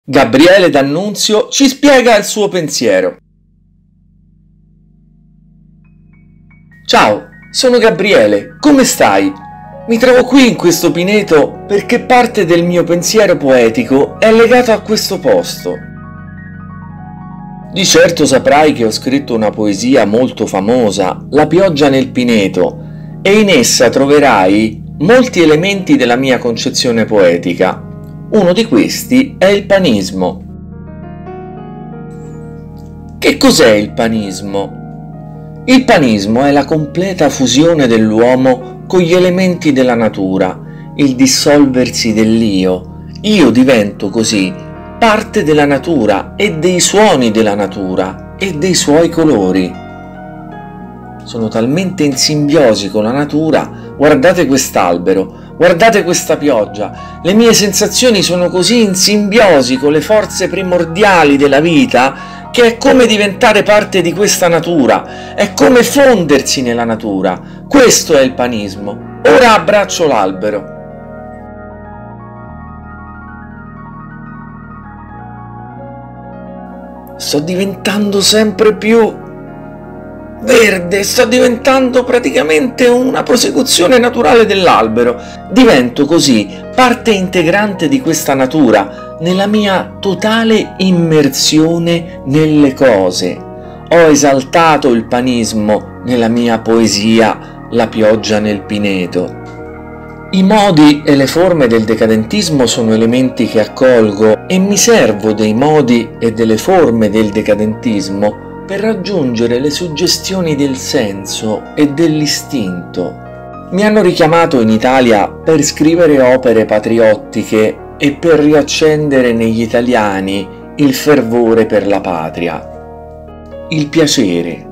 Gabriele D'Annunzio ci spiega il suo pensiero. Ciao, sono Gabriele, come stai? Mi trovo qui in questo pineto perché parte del mio pensiero poetico è legato a questo posto. Di certo saprai che ho scritto una poesia molto famosa, La pioggia nel pineto, e in essa troverai molti elementi della mia concezione poetica. Uno di questi è il panismo. Che cos'è il panismo? Il panismo è la completa fusione dell'uomo con gli elementi della natura, il dissolversi dell'io. Io divento così parte della natura e dei suoni della natura e dei suoi colori. Sono talmente in simbiosi con la natura, guardate quest'albero, guardate questa pioggia, le mie sensazioni sono così in simbiosi con le forze primordiali della vita che è come diventare parte di questa natura, è come fondersi nella natura. Questo è il panismo. Ora abbraccio l'albero. Sto diventando sempre più verde, sto diventando praticamente una prosecuzione naturale dell'albero. Divento così parte integrante di questa natura, nella mia totale immersione nelle cose. Ho esaltato il panismo nella mia poesia La pioggia nel pineto. I modi e le forme del decadentismo sono elementi che accolgo e mi servo dei modi e delle forme del decadentismo per raggiungere le suggestioni del senso e dell'istinto. Mi hanno richiamato in Italia per scrivere opere patriottiche e per riaccendere negli italiani il fervore per la patria. Il piacere.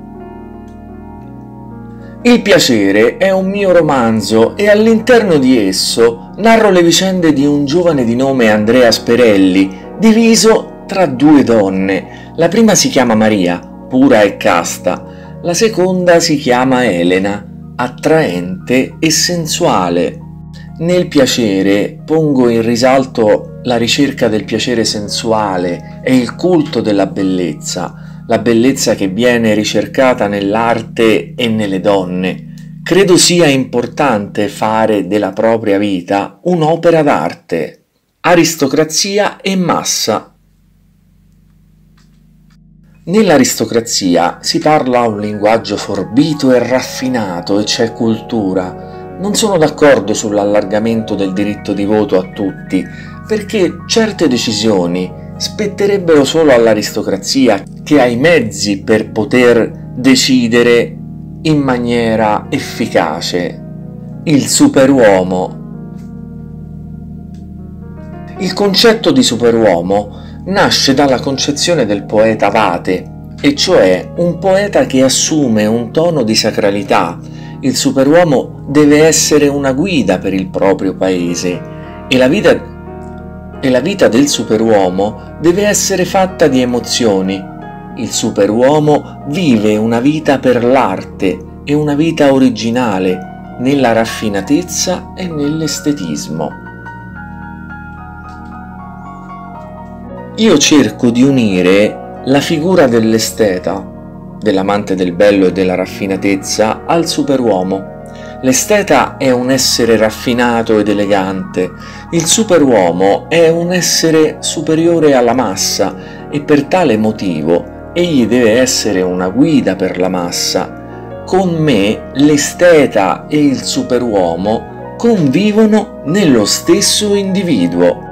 Il piacere è un mio romanzo e all'interno di esso narro le vicende di un giovane di nome Andrea Sperelli, diviso tra due donne. La prima si chiama Maria, pura e casta. La seconda si chiama Elena, attraente e sensuale. Nel piacere pongo in risalto la ricerca del piacere sensuale e il culto della bellezza, la bellezza che viene ricercata nell'arte e nelle donne. Credo sia importante fare della propria vita un'opera d'arte. Aristocrazia e massa. Nell'aristocrazia si parla un linguaggio forbito e raffinato e c'è cultura. Non sono d'accordo sull'allargamento del diritto di voto a tutti, perché certe decisioni spetterebbero solo all'aristocrazia che ha i mezzi per poter decidere in maniera efficace. Il superuomo. Il concetto di superuomo nasce dalla concezione del poeta Vate, e cioè un poeta che assume un tono di sacralità. Il superuomo deve essere una guida per il proprio paese e la vita del superuomo deve essere fatta di emozioni. Il superuomo vive una vita per l'arte e una vita originale, nella raffinatezza e nell'estetismo. Io cerco di unire la figura dell'esteta, dell'amante del bello e della raffinatezza, al superuomo. L'esteta è un essere raffinato ed elegante, il superuomo è un essere superiore alla massa e per tale motivo egli deve essere una guida per la massa. Con me l'esteta e il superuomo convivono nello stesso individuo.